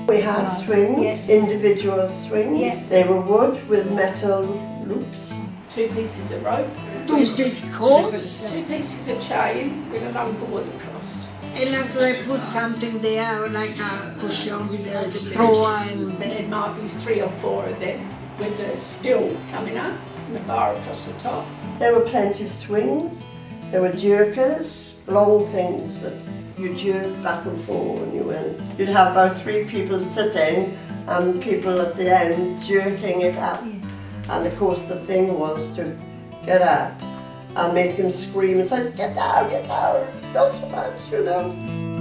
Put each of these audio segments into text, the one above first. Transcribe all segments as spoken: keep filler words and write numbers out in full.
We had swings, yes. individual swings. Yes. They were wood with metal loops. Two pieces of rope. Two big cords. Two pieces of chain with a lump of wood across. And after they put something there, like a cushion with a straw and... There might be three or four of them with a still coming up and a bar across the top. There were plenty of swings. There were jerkers, long things that you jerk back and forth when you went. You'd have about three people sitting and people at the end jerking it up. And of course the thing was to get up and make them scream and say, get down, get down, not so much, you know.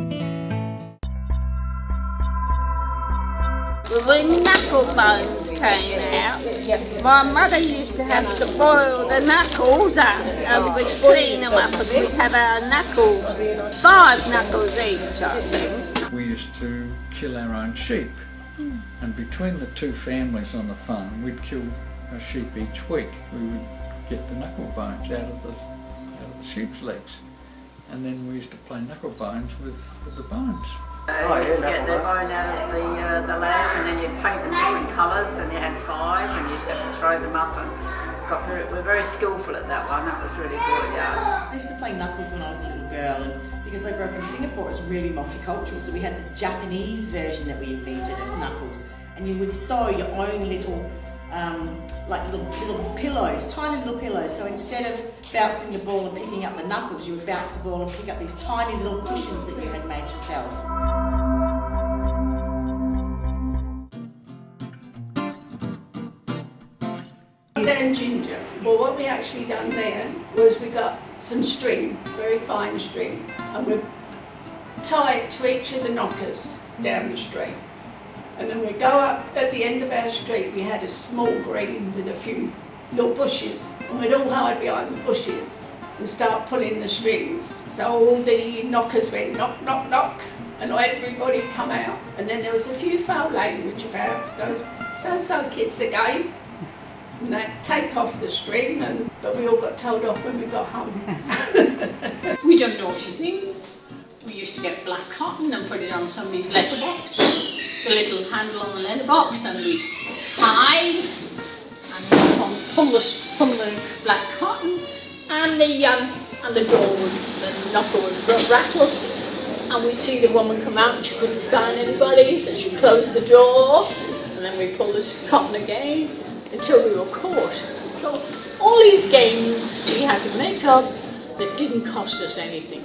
When knuckle bones came out, my mother used to have to boil the knuckles up and we'd clean them up and we'd have our knuckles, five knuckles each, I think. We used to kill our own sheep, and between the two families on the farm we'd kill a sheep each week. We would get the knuckle bones out of the, out of the sheep's legs, and then we used to play knuckle bones with, with the bones. Uh, you used to get the bone out of the, uh, the lamb, and then you'd paint them different colours, and you had five, and you used to have to throw them up, and got very, we were very skillful at that one. That was really good, yeah. I used to play knuckles when I was a little girl, and because I grew up in Singapore, it was really multicultural, so we had this Japanese version that we invented of knuckles, and you would sew your own little Um, like little, little pillows, tiny little pillows. So instead of bouncing the ball and picking up the knuckles, you would bounce the ball and pick up these tiny little cushions that you had made yourself. Then ginger. Well, what we actually done there was we got some string, very fine string, and we tie it to each of the knockers down the street. And then we go up at the end of our street, we had a small green with a few little bushes. And we'd all hide behind the bushes and start pulling the strings. So all the knockers went knock, knock, knock, and everybody come out. And then there was a few foul language about those so-so kids again. And they'd take off the string, and, but we all got told off when we got home. We done naughty things. We used to get black cotton and put it on somebody's letterbox, the little handle on the letterbox, and we'd hide and we'd pull the, pull the black cotton, and the um, and the door would, the knuckle would rattle, and we'd see the woman come out and she couldn't find anybody, so she closed the door, and then we pulled the cotton again until we were caught. So all these games we had to make up that didn't cost us anything.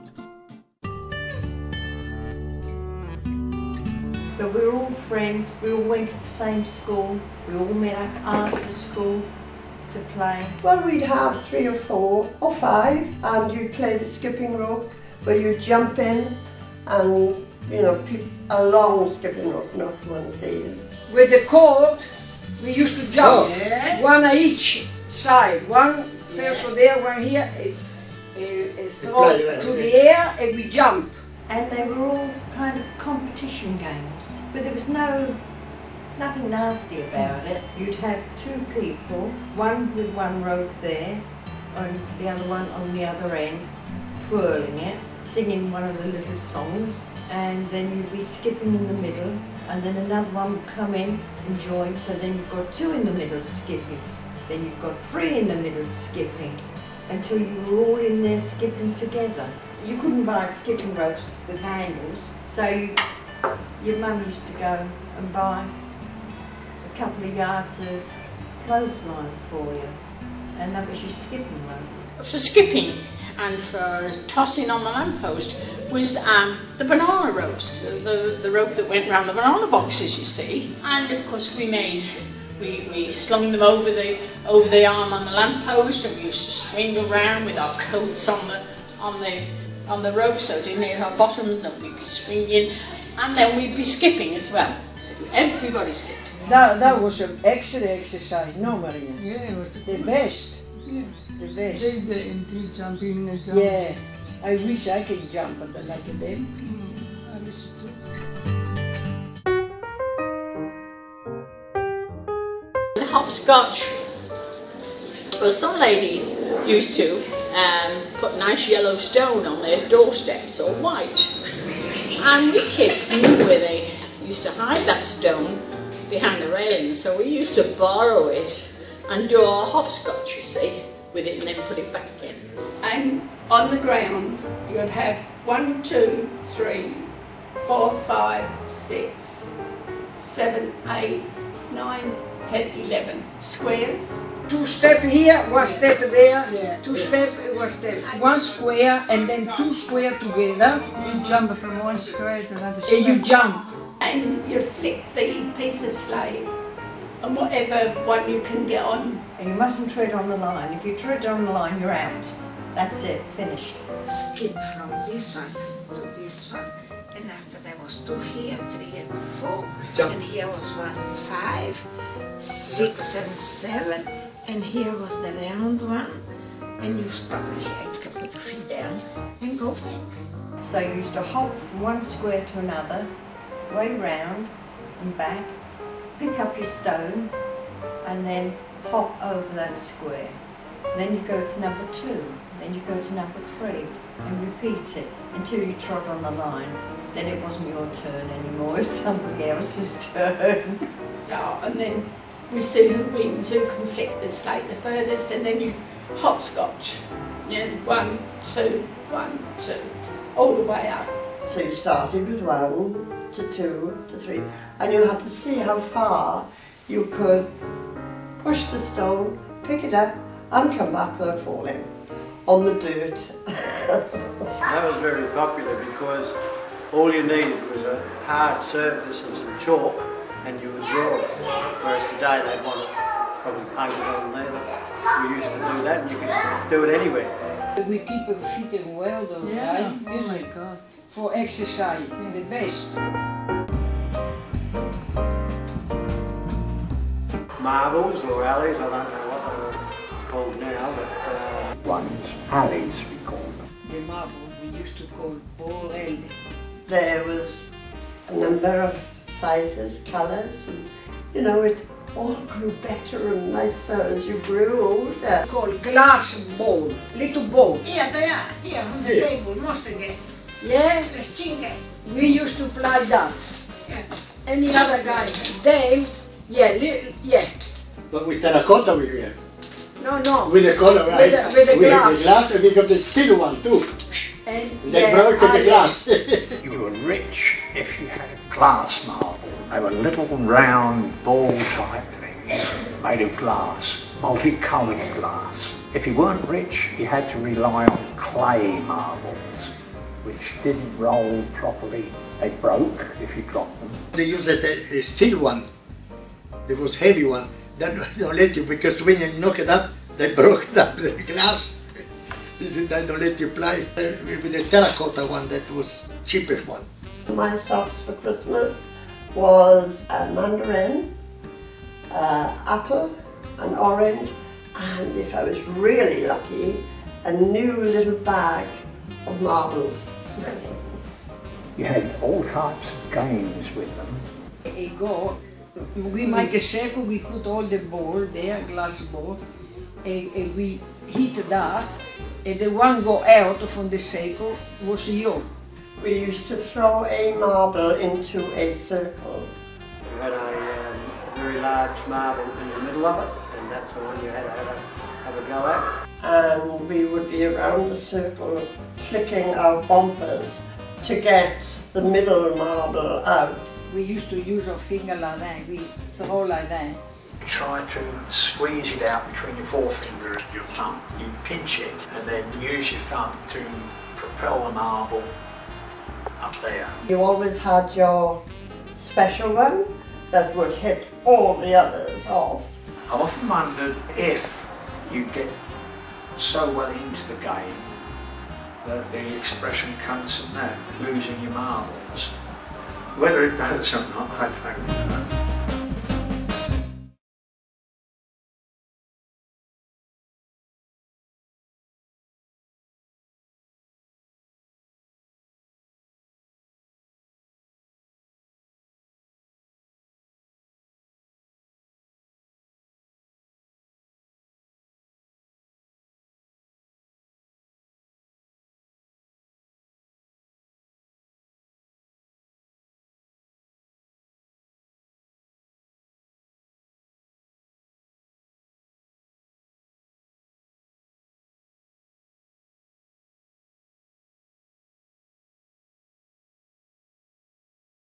But we were all friends, we all went to the same school, we all met up after school to play. Well, we'd have three or four or five, and you'd play the skipping rope where you jump in and, you know, a long skipping rope, not one of these. With the cord, we used to jump, oh. yeah. one on each side, one yeah. first there, one here, it, it, it throw to the air and we jump. And they were all kind of competition games, but there was no, nothing nasty about it. You'd have two people, one with one rope there, and the other one on the other end, twirling it, singing one of the little songs, and then you'd be skipping in the middle, and then another one would come in and join, so then you've got two in the middle skipping, then you've got three in the middle skipping, until you were all in there skipping together. You couldn't buy skipping ropes with handles, so you, your mum used to go and buy a couple of yards of clothesline for you, and that was your skipping rope. For skipping and for tossing on the lamppost was um, the banana ropes, the, the, the rope that went round the banana boxes, you see. And of course we made We, we slung them over the over the arm on the lamppost, and we used to swing around with our coats on the on the on the rope, so it didn't hit our bottoms, and we'd be swinging, and then we'd be skipping as well. So everybody skipped. That that was an extra exercise, no, Maria? Yeah, it was the best. Yeah, the best. They, they, they jumping and jumping. Yeah, I wish I could jump like them. Mm, I wish too. Hopscotch. Well, some ladies used to um, put nice yellow stone on their doorsteps, or white, and we kids knew where they used to hide that stone behind the railings, so we used to borrow it and do our hopscotch, you see, with it and then put it back in. And on the ground you'd have one, two, three, four, five, six, seven, eight, nine, ten, eleven squares. Two step here, one step there, yeah. Two step, one step. One square and then two square together. You jump from one square to another square. And you jump. And you flick the piece of slate and whatever one you can get on. And you mustn't tread on the line. If you tread on the line, you're out. That's it, finished. Skip from this one to this one. And after there was two here, three and four. Jump. And here was one, five, six and seven. And here was the round one. And you stop here and put your feet down and go back. So you used to hop from one square to another, way round and back, pick up your stone, and then hop over that square. Then you go to number two, then you go to number three, and repeat it until you trod on the line. Then it wasn't your turn anymore, it was somebody else's turn. Oh, and then we see who wins, who can flick the slate the furthest, and then you hopscotch. Yeah, one, two, one, two, all the way up. So you started with one to two to three, and you had to see how far you could push the stone, pick it up, and come back without falling on the dirt. That was very popular because all you needed was a hard surface and some chalk, and you would draw it. Whereas today they'd want it probably painted on there, but we used to do that, and you could do it anywhere. We keep our feet in well those Yeah, days, oh isn't my it? God. For exercise, the best. Marbles or alleys, I don't know what they were called now, but uh, ones, alleys we call them. The marble we used to call ball alley. There was a number of sizes, colours, and you know, it all grew better and nicer as you grew older. Called glass ball, little ball. Here they are, here on the Yeah. table, most again. Yeah, Let's chinga. we used to play that. Yeah. Any other guys, them, yeah, li yeah. But with terracotta we have. No, no. With the color, With right? the- with the we glass. have the glass and we got the steel one too. And They yeah, broke I- the glass. You were rich if you had a glass marble. They were little round ball type things made of glass, multicoloured glass. If you weren't rich, you had to rely on clay marbles, which didn't roll properly. They broke if you dropped them. They used a, a steel one. It was heavy one. Then they don't let you, because when you knock it up, they broke it up, the glass. They don't let you play. Uh, With the terracotta one, that was cheapest one. My socks for Christmas was a mandarin, uh, apple, an orange, and if I was really lucky, a new little bag of marbles. You had all types of games with them. You go, we make a circle, we put all the ball there, glass ball, and, and we hit that, and the one go out from the circle was you. We used to throw a marble into a circle. we had a um, very large marble in the middle of it, and that's the one you had to have a, have a go at. And we would be around the circle flicking our bumpers to get the middle marble out. We used to use our finger like that, we throw like that. Try to squeeze it out between your forefinger and your thumb. You pinch it and then use your thumb to propel the marble up there. You always had your special one that would hit all the others off. I often wondered if you'd get so well into the game that the expression comes from that, losing your marbles. Whether it does or not, I don't know.